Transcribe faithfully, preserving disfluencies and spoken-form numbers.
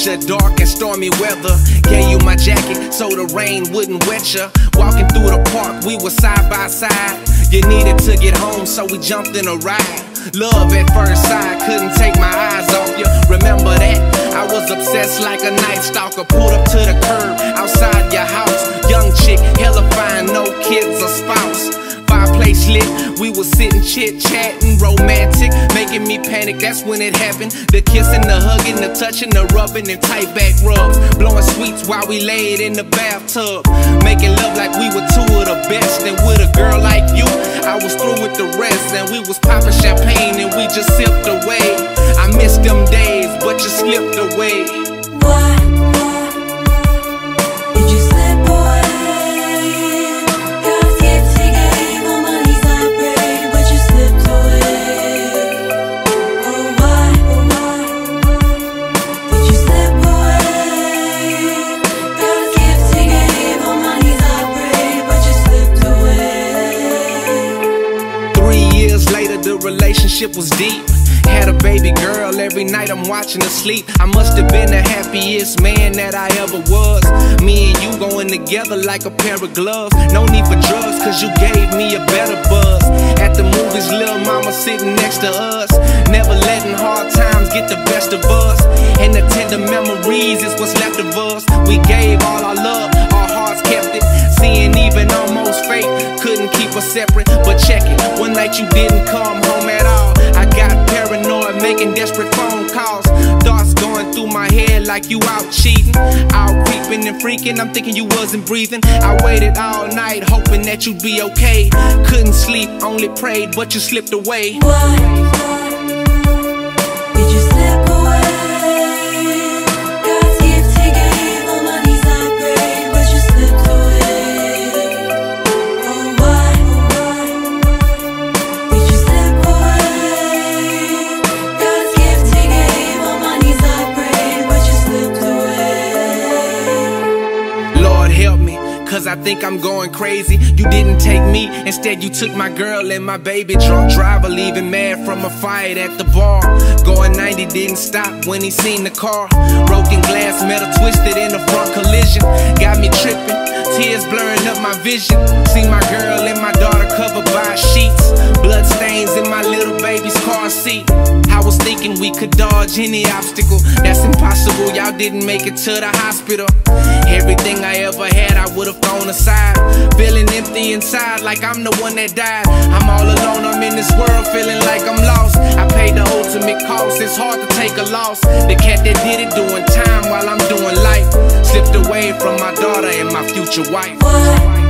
pressure, dark and stormy weather. Gave you my jacket so the rain wouldn't wet you. Walking through the park, we were side by side. You needed to get home, so we jumped in a ride. Love at first sight, couldn't take my eyes off you. Remember that? I was obsessed like a night stalker. Pulled up to the curb, outside your house. Young chick, hella fine, no kids or spouse. Fireplace lit, we was sitting chit-chatting, romantic, making me panic, that's when it happened. The kissing, the hugging, the touching, the rubbing, and tight back rubs. Blowing sweets while we laid in the bathtub. Making love like we were two of the best. And with a girl like you, I was through with the rest. And we was popping champagne and we just sipped away. I missed them days, but you slipped away. Why? Did you slip away? The relationship was deep. Had a baby girl, every night I'm watching her sleep. I must have been the happiest man that I ever was. Me and you going together like a pair of gloves. No need for drugs, cause you gave me a better buzz. At the movies, little mama sitting next to us. Never letting hard times get the best of us. And the tender memories is what's left of us. We gave all our love, our hearts kept it. Seeing even almost fate, couldn't keep us separate. But check it, one night you didn't come home at all. I got paranoid, making desperate phone calls. Thoughts going through my head like you out cheating, out creeping and freaking. I'm thinking you wasn't breathing. I waited all night hoping that you'd be okay. Couldn't sleep, only prayed, but you slipped away. Why? Did you slip away? God's gift he gave, on my knees I prayed, but you slipped away. Oh why? Did you slip away? God's gift he gave, on my knees I prayed, but you slipped away. Lord help me, cause I think I'm going crazy. You didn't take me, instead you took my girl and my baby. Drunk driver leaving mad from a fight at the bar. Going ninety, didn't stop when he seen the car. Broken glass, metal twisted in the front collision. Got me tripping, tears blurring up my vision. See my girl and my daughter covered by sheets. Blood stains in my little baby's car seat. I was thinking we could dodge any obstacle. That's impossible, y'all didn't make it to the hospital. Everything I ever had I would've thrown aside. Feeling empty inside like I'm the one that died. I'm all alone, I'm in this world feeling like I'm lost. I paid the ultimate cost, it's hard to take a loss. The cat that did it doing time while I'm doing life. Slipped away from my daughter and my future wife. Why?